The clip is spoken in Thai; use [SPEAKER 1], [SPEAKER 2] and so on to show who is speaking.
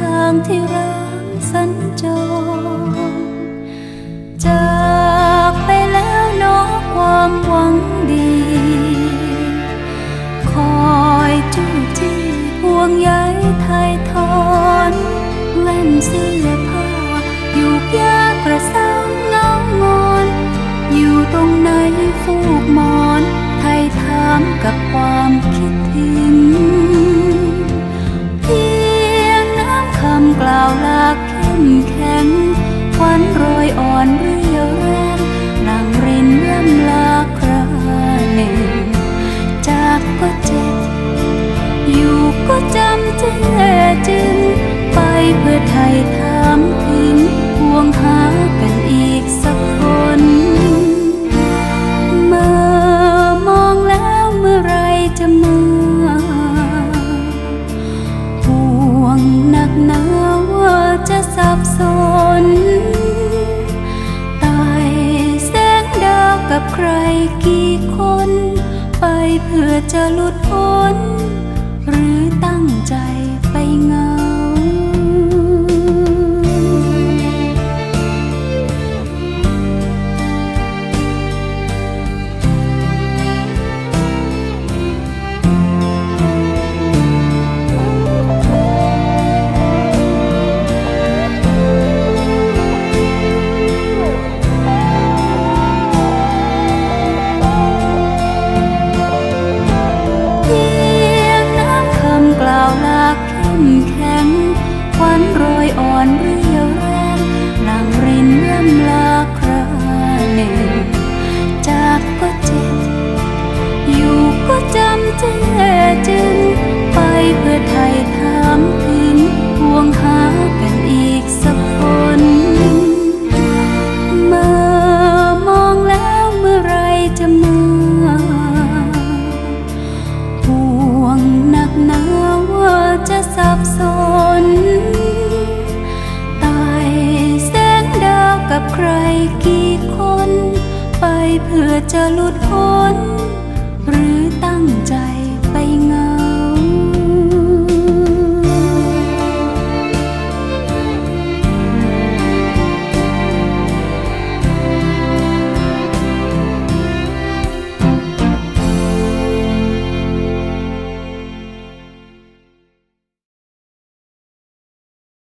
[SPEAKER 1] างที่รักสัญจรจากไปแล้วเนาะความหวังดีคอยจู้จี้ห่วงใยไถ่ถอนแว่นเสื้อผ้าอยู่ยากกระเซ้าเงางอนอยู่ตรงไหนฟูกหมอนไถ่ถามกับความคิดถึงเพียงน้ำคำกล่าวลาเข้มแข็งควันโรยอ่อนเรียวแรงหลั่งรินร่ำลาคราหนึ่งจากก็เจ็บอยู่ก็จำเจจึงไปเพื่อไถ่ถามถึงห่วงหากันอีกสักคนเมื่อมองแล้วเมื่อไรจะมาห่วงหนักหนาว่าจะสับสนตายแสงดาวกับใครกี่คนไปเพื่อจะหลุดพ้นหรือตั้งใจไปเหงาแข็งควันโรยอ่อนเรียวแรงหลั่งรินร่ำลาคราหนึ่งจากก็เจ็บอยู่ก็จำเจจึงไปเพื่อไถ่ถามถึงห่วงหากันอีกสักคนเมื่อมองแล้วเมื่อไรจะมาห่วงหนักหนาว่าจะสับสนตายแสงดาวกับใครกี่คนไปเพื่อจะหลุดพ้นหรือ